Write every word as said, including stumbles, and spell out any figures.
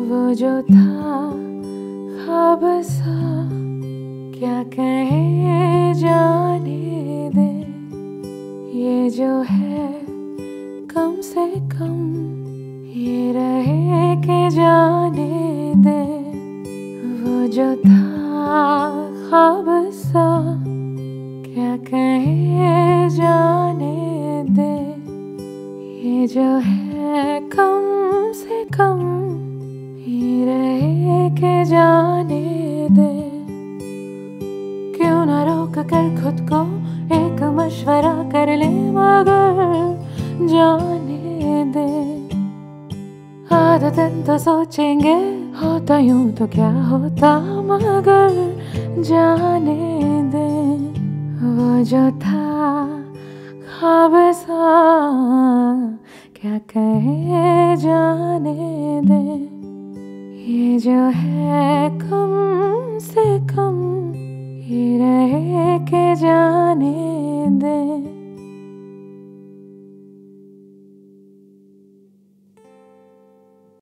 वो जो था ख्वाब सा, क्या कहे जाने दे। ये जो है कम से कम ये रहे के जाने दे। वो जो था ख्वाब सा, क्या कहे जाने दे। ये जो है कम से कम ये रहे के जाने दे। क्यों ना रोक कर खुद को एक मशवरा कर ले, मगर जाने दे। आदतन तो सोचेंगे होता यूं तो क्या होता, मगर जाने दे। वो जो था ख्वाब सा, क्या कहे जाने दे। ये जो है कम से कम ये रहे के जाने